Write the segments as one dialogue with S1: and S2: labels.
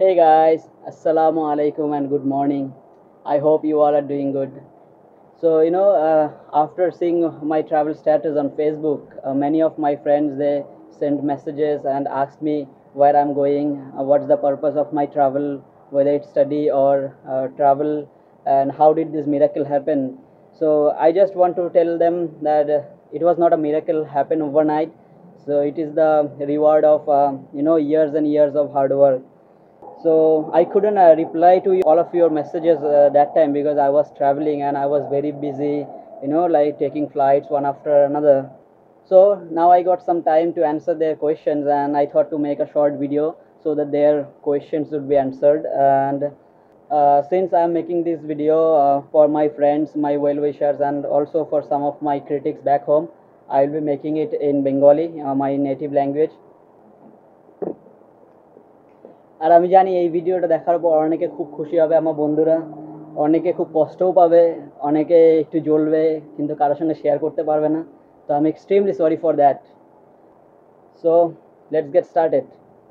S1: Hey guys, Assalamu alaikum and good morning. I hope you all are doing good. After seeing my travel status on Facebook, many of my friends they send messages and asked me where I'm going, what's the purpose of my travel, whether it's study or travel, and how did this miracle happen. So I just want to tell them that it was not a miracle happen overnight. So it is the reward of years and years of hard work. So I couldn't reply to all of your messages that time because I was traveling and I was very busy, like taking flights one after another. So now I got some time to answer their questions, and I thought to make a short video so that their questions would be answered. And since I'm making this video for my friends, my well wishers, and also for some of my critics back home, I will be making it in Bengali, my native language. আর আমি জানি এই ভিডিওটা দেখার পর অনেকে খুব খুশি হবে, আমার বন্ধুরা অনেকে খুব কষ্টও পাবে, অনেকে একটু জ্বলবে কিন্তু কারোর সঙ্গে শেয়ার করতে পারবে না। তো আমি extremely sorry for that. So let's get started.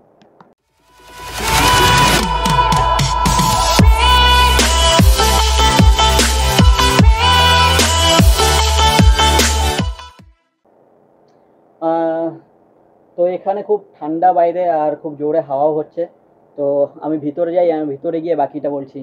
S1: তো এখানে খুব ঠান্ডা বাইরে আর খুব জোরে হাওয়াও হচ্ছে। তো আমি ভিতরে যাই, আমি ভিতরে গিয়ে বাকিটা বলছি।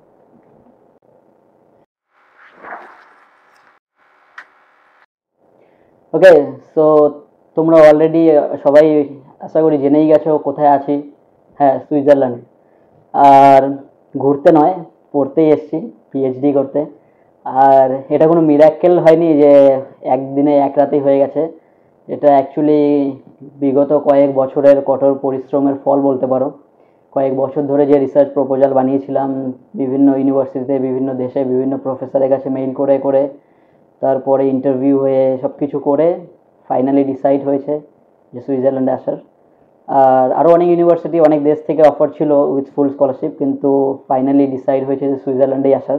S1: ওকে, সো তোমরা অলরেডি সবাই আশা করি জেনেই গেছো কোথায় আছি। হ্যাঁ, সুইজারল্যান্ড। আর ঘুরতে নয়, পড়তেই এসছি, পিএইচডি করতে। আর এটা কোনো মিরাক্কেল হয়নি যে একদিনে এক রাতেই হয়ে গেছে। এটা অ্যাকচুয়ালি বিগত কয়েক বছরের কঠোর পরিশ্রমের ফল বলতে পারো। কয়েক বছর ধরে যে রিসার্চ প্রপোজাল বানিয়েছিলাম বিভিন্ন ইউনিভার্সিটিতে, বিভিন্ন দেশে, বিভিন্ন প্রফেসরের কাছে মেইল করে করে, তারপরে ইন্টারভিউ হয়ে সব কিছু করে ফাইনালি ডিসাইড হয়েছে যে সুইজারল্যান্ডে আসার। আর আরও অনেক ইউনিভার্সিটি, অনেক দেশ থেকে অফার ছিল উইথ ফুল স্কলারশিপ, কিন্তু ফাইনালি ডিসাইড হয়েছে যে সুইজারল্যান্ডেই আসার।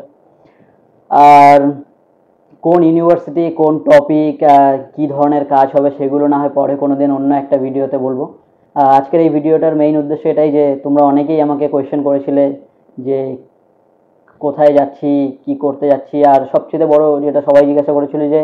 S1: আর কোন ইউনিভার্সিটি, কোন টপিক, কী ধরনের কাজ হবে সেগুলো না হয় পরে কোনো দিন অন্য একটা ভিডিওতে বলবো। আজকের এই ভিডিওটার মেইন উদ্দেশ্য এটাই যে তোমরা অনেকেই আমাকে কোয়েশ্চেন করেছিলে যে কোথায় যাচ্ছি, কি করতে যাচ্ছি, আর সবচেয়ে বড় যেটা সবাই জিজ্ঞাসা করেছিল যে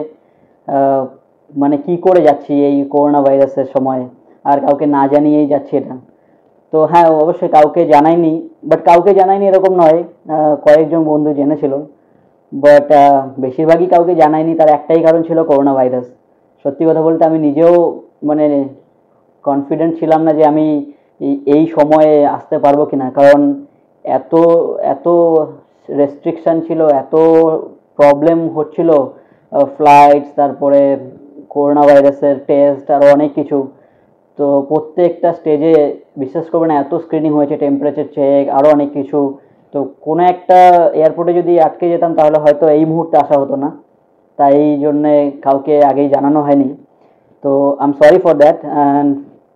S1: মানে কি করে যাচ্ছি এই করোনা ভাইরাসের সময়, আর কাউকে না জানিয়েই যাচ্ছি এটা। তো হ্যাঁ, অবশ্যই কাউকে জানাইনি, বাট কাউকে জানাইনি এরকম নয়, কয়েকজন বন্ধু জেনেছিল, বাট বেশিরভাগই কাউকে জানাইনি। তার একটাই কারণ ছিল করোনা ভাইরাস। সত্যি কথা বলতে আমি নিজেও মানে কনফিডেন্ট ছিলাম না যে আমি এই সময়ে আসতে পারবো কিনা, কারণ এত এত রেস্ট্রিকশান ছিল, এত প্রবলেম হচ্ছিল, ফ্লাইটস, তারপরে করোনা ভাইরাসের টেস্ট, আরও অনেক কিছু। তো প্রত্যেকটা স্টেজে বিশ্বাস করবে না এত স্ক্রিনিং হয়েছে, টেম্পারেচার চেক, আরও অনেক কিছু। তো কোনো একটা এয়ারপোর্টে যদি আটকে যেতাম তাহলে হয়তো এই মুহূর্তে আসা হতো না, তাই জন্যে কাউকে আগেই জানানো হয়নি। তো I am sorry for that. And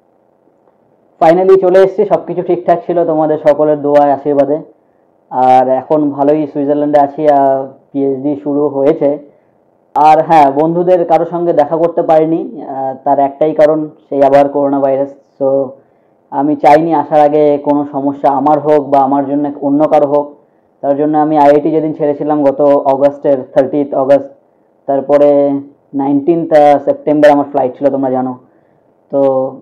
S1: finally চলে এসেছি, সব কিছু ঠিকঠাক ছিল তোমাদের সকলের দোয়ায়, আশীর্বাদে। আর এখন ভালোই সুইজারল্যান্ডে আছি, আর পিএইচডি শুরু হয়েছে। আর হ্যাঁ, বন্ধুদের কারোর সঙ্গে দেখা করতে পারিনি, তার একটাই কারণ, সেই আবার করোনা ভাইরাস। সো আমি চাইনি আসার আগে কোনো সমস্যা আমার হোক বা আমার জন্য অন্য কারো হোক। তার জন্য আমি আইআইটি যেদিন ছেড়েছিলাম গত অগস্টের 30 অগস্ট, তারপরে 19 সেপ্টেম্বর আমার ফ্লাইট ছিল, তোমরা জানো। তো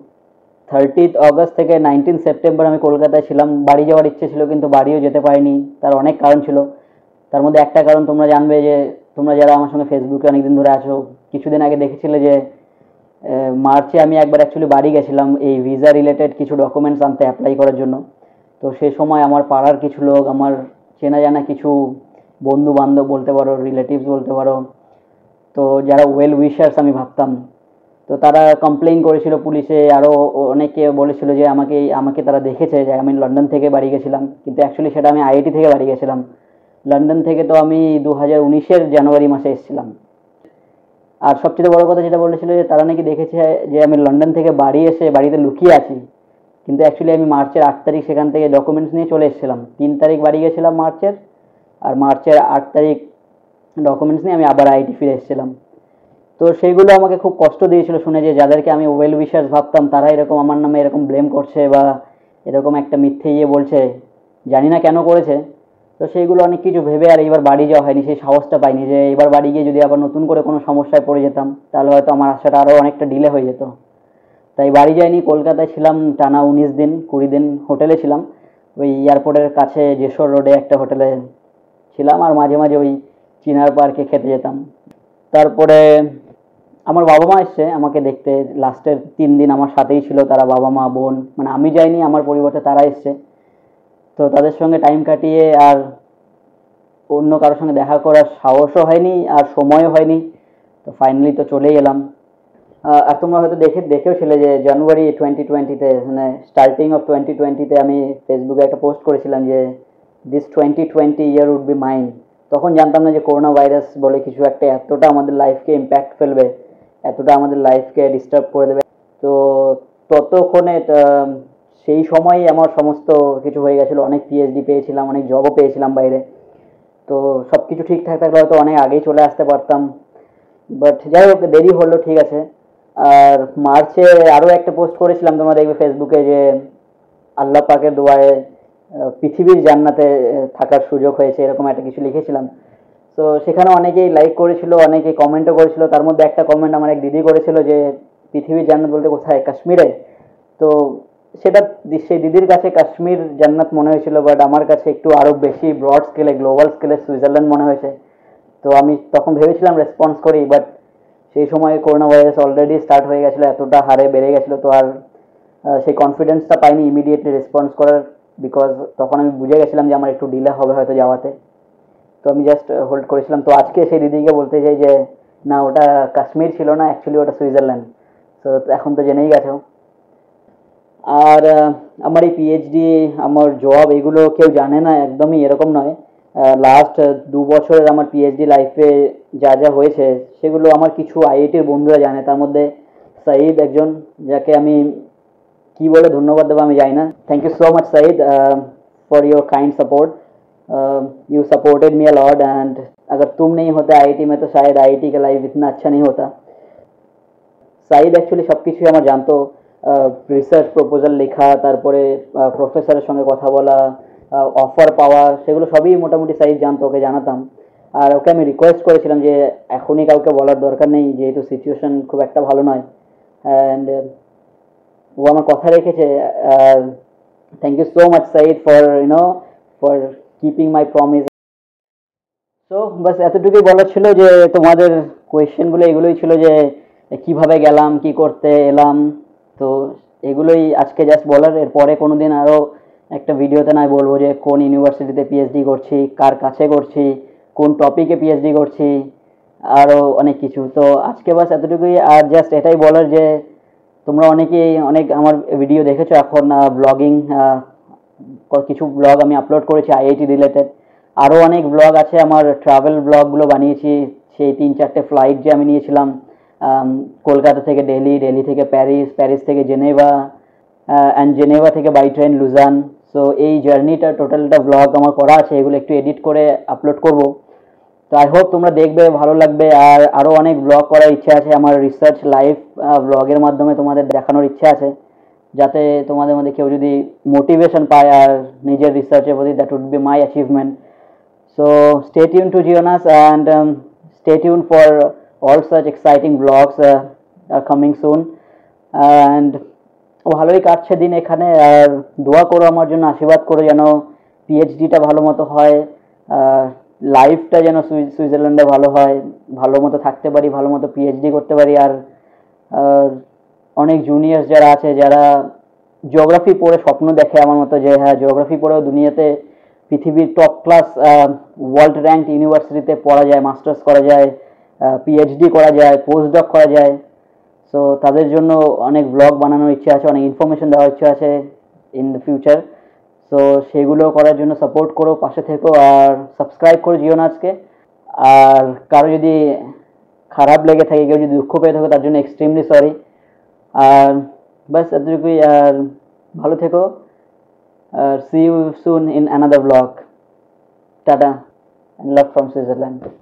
S1: 30 অগস্ট থেকে 19 সেপ্টেম্বর আমি কলকাতায় ছিলাম। বাড়ি যাওয়ার ইচ্ছে ছিল কিন্তু বাড়িও যেতে পারিনি, তার অনেক কারণ ছিল। তার মধ্যে একটা কারণ তোমরা জানবে, যে তোমরা যারা আমার সঙ্গে ফেসবুকে অনেকদিন ধরে আছো, কিছুদিন আগে দেখেছিলে যে মার্চে আমি একবার অ্যাকচুয়ালি বাড়ি গেছিলাম এই ভিসা রিলেটেড কিছু ডকুমেন্টস আনতে, অ্যাপ্লাই করার জন্য। তো সেই সময় আমার পাড়ার কিছু লোক, আমার চেনা জানা কিছু বন্ধু বান্ধব বলতে পারো, রিলেটিভস বলতে পারো, তো যারা ওয়েল উইশার্স আমি ভাবতাম, তো তারা কমপ্লেইন করেছিল পুলিশে। আরও অনেকে বলেছিল যে আমাকে আমাকে তারা দেখেছে যে আমি লন্ডন থেকে বাড়ি গেছিলাম, কিন্তু অ্যাকচুয়ালি সেটা আমি আইআইটি থেকে বাড়ি গেছিলাম। লন্ডন থেকে তো আমি 2019-এর জানুয়ারি মাসে এসেছিলাম। আর সবচেয়ে বড় কথা যেটা বলেছিল যে তারা নাকি দেখেছে যে আমি লন্ডন থেকে বাড়ি এসে বাড়িতে লুকিয়ে আছি, কিন্তু অ্যাকচুয়ালি আমি মার্চের 8 তারিখ সেখান থেকে ডকুমেন্টস নিয়ে চলে এসেছিলাম। 3 তারিখ বাড়ি গেছিলাম মার্চের, আর মার্চের 8 তারিখ ডকুমেন্টস নিয়ে আমি আবার আইআইটি ফিরে এসেছিলাম। তো সেইগুলো আমাকে খুব কষ্ট দিয়েছিল শুনে, যে যাদেরকে আমি ওয়েল উইশার্স ভাবতাম তারা এরকম আমার নামে এরকম ব্লেম করছে বা এরকম একটা মিথ্যে বলছে, জানি না কেন করেছে। তো সেইগুলো অনেক কিছু ভেবে আর এবার বাড়ি যাওয়া হয়নি, সেই সাহসটা পাইনি যে এবার বাড়ি গিয়ে যদি আবার নতুন করে কোনো সমস্যায় পড়ে যেতাম তাহলে হয়তো আমার আসাটা আরও অনেকটা ডিলে হয়ে যেত। তাই বাড়ি যাইনি, কলকাতায় ছিলাম টানা 19 দিন 20 দিন হোটেলে ছিলাম। ওই এয়ারপোর্টের কাছে যশোর রোডে একটা হোটেলে ছিলাম, আর মাঝে মাঝে ওই চিনার পার্কে খেতে যেতাম। তারপরে আমার বাবা মা এসছে আমাকে দেখতে, লাস্টের 3 দিন আমার সাথেই ছিল তারা, বাবা মা বোন, মানে আমি যাইনি, আমার পরিবর্তে তারা এসছে। তো তাদের সঙ্গে টাইম কাটিয়ে আর অন্য কারোর সঙ্গে দেখা করার সাহসও হয়নি আর সময়ও হয়নি। তো ফাইনালি তো চলেই এলাম। আর তোমরা হয়তো দেখেও ছিলে যে জানুয়ারি 2020-তে, মানে স্টার্টিং অফ 2020-তে আমি ফেসবুকে একটা পোস্ট করেছিলাম যে this 2020 year would be mine. তখন জানতাম না যে করোনা ভাইরাস বলে কিছু একটা এতটা আমাদের লাইফকে ইম্প্যাক্ট ফেলবে, এতটা আমাদের লাইফকে ডিস্টার্ব করে দেবে। তো ততক্ষণে সেই সময়ই আমার সমস্ত কিছু হয়ে গেছিলো, অনেক পিএইচডি পেয়েছিলাম, অনেক জবও পেয়েছিলাম বাইরে। তো সব কিছু ঠিকঠাক থাকলে হয়তো অনেক আগেই চলে আসতে পারতাম, বাট যাই হোক দেরি হলো, ঠিক আছে। আর মার্চে আরও একটা পোস্ট করেছিলাম, তোমরা দেখবে ফেসবুকে, যে আল্লাহ পাকের দোয়ায় পৃথিবীর জান্নাতে থাকার সুযোগ হয়েছে, এরকম একটা কিছু লিখেছিলাম। তো সেখানে অনেকেই লাইক করেছিল, অনেকেই কমেন্টও করেছিল। তার মধ্যে একটা কমেন্ট আমার এক দিদি করেছিল যে পৃথিবীর জান্নাত বলতে কোথায়, কাশ্মীরে। তো সেটা সেই দিদির কাছে কাশ্মীর জান্নাত মনে হয়েছিল, বাট আমার কাছে একটু আরও বেশি ব্রড স্কেলে, গ্লোবাল স্কেলে সুইজারল্যান্ড মনে হয়েছে। তো আমি তখন ভেবেছিলাম রেসপন্স করি, বাট সেই সময় করোনা ভাইরাস অলরেডি স্টার্ট হয়ে গেছিলো, এতটা হারে বেড়ে গেছিলো, তো আর সেই কনফিডেন্সটা পাইনি ইমিডিয়েটলি রেসপন্স করার, বিকজ তখন আমি বুঝে গেছিলাম যে আমার একটু ডিলে হবে হয়তো যাওয়াতে। তো আমি জাস্ট হোল্ড করেছিলাম। তো আজকে সেই দিদিকে বলতে চাই যে না, ওটা কাশ্মীর ছিল না, অ্যাকচুয়ালি ওটা সুইজারল্যান্ড। তো এখন তো জেনেই গেছো। আর আমার এই পিএইচডি, আমার জব, এগুলো কেউ জানে না, একদমই এরকম নয়। লাস্ট 2 বছরের আমার পিএইচডি লাইফে যা যা হয়েছে সেগুলো আমার কিছু আইআইটির বন্ধুরা জানে। তার মধ্যে সাঈদ একজন, যাকে আমি কি বলে ধন্যবাদ দেবো আমি জানি না। Thank you so much Saeed for your kind support. You supported me a lot, and अगर तुम नहीं होते आईआईटी में तो शायद आईआईटी का लाइफ इतना अच्छा नहीं होता। সাঈদ অ্যাকচুয়ালি সব কিছুই আমার জানতো, রিসার্চ প্রপোজাল লেখা, তারপরে প্রফেসরের সঙ্গে কথা বলা, অফার পাওয়া, সেগুলো সবই মোটামুটি সাঈদ জানতো, ওকে জানাতাম। আর ওকে আমি রিকোয়েস্ট করেছিলাম যে এখনই কাউকে বলার দরকার নেই, যেহেতু সিচুয়েশন খুব একটা ভালো নয়। অ্যান্ড ও আমার কথা রেখেছে। Thank you so much Saeed for keeping my promise. তো বাস এতটুকুই বলার ছিল, যে তোমাদের কোয়েশ্চেনগুলো এগুলোই ছিল, যে কিভাবে গেলাম, কি করতে এলাম। তো এগুলোই আজকে জাস্ট বলার। এরপরে কোনো দিন আরও একটা ভিডিওতে নয় বলবো যে কোন ইউনিভার্সিটিতে পিএইচডি করছি, কার কাছে করছি, কোন টপিকে পিএইচডি করছি, আরও অনেক কিছু। তো আজকে বাস এতটুকুই। আর জাস্ট এটাই বলার যে তোমরা অনেকেই অনেক আমার ভিডিও দেখেছো এখন, ব্লগিং, কিছু ব্লগ আমি আপলোড করেছি আইআইটি রিলেটেড। আরও অনেক ব্লগ আছে আমার, ট্রাভেল ব্লগগুলো বানিয়েছি। সেই 3-4টে ফ্লাইট যে আমি নিয়েছিলাম, কলকাতা থেকে দিল্লি, দিল্লি থেকে প্যারিস, প্যারিস থেকে জেনেভা, অ্যান্ড জেনেভা থেকে বাই ট্রেন লুজান। সো এই জার্নিটা টোটালটা ব্লগ আমার করা আছে, এগুলো একটু এডিট করে আপলোড করব। তো আই হোপ তোমরা দেখবে, ভালো লাগবে। আর আরও অনেক ব্লগ করার ইচ্ছা আছে আমার, রিসার্চ লাইভ ব্লগের মাধ্যমে তোমাদের দেখানোর ইচ্ছা আছে, যাতে তোমাদের মধ্যে কেউ যদি মোটিভেশন পায় আর নিজের রিসার্চের প্রতি, that would be my achievement. So stay tune to Zionas, and stay tuned for all such exciting vlogs are coming soon. And ভালোই কাটছে দিন এখানে। আর দোয়া করো আমার জন্য, আশীর্বাদ করো যেন পিএইচডিটা ভালো মতো হয়, লাইফটা যেন সুইজারল্যান্ডে ভালো হয়, ভালো মতো থাকতে পারি, ভালো মতো পিএইচডি করতে পারি। আর অনেক জুনিয়র্স যারা আছে, যারা জিওগ্রাফি পড়ে স্বপ্ন দেখে আমার মতো, যে হ্যাঁ জিওগ্রাফি পড়েও দুনিয়াতে পৃথিবীর টপ ক্লাস ওয়ার্ল্ড র্যাঙ্ক ইউনিভার্সিটিতে পড়া যায়, মাস্টার্স করা যায়, পিএইচডি করা যায়, পোস্ট ডক করা যায়। সো তাদের জন্য অনেক ব্লগ বানানোর ইচ্ছা আছে, অনেক ইনফরমেশন দেওয়ার ইচ্ছা আছে ইন দ্য ফিউচার। সো সেগুলো করার জন্য সাপোর্ট করো, পাশে থেকো, আর সাবস্ক্রাইব করো জিওনাসকে। আর কারো যদি খারাপ লেগে থাকে, কেউ যদি দুঃখ পেয়ে থাকো, তার জন্য এক্সট্রিমলি সরি। আর বাস এতটুকুই। আর ভালো থেকো। See you soon in another vlog. Tata and love from Switzerland.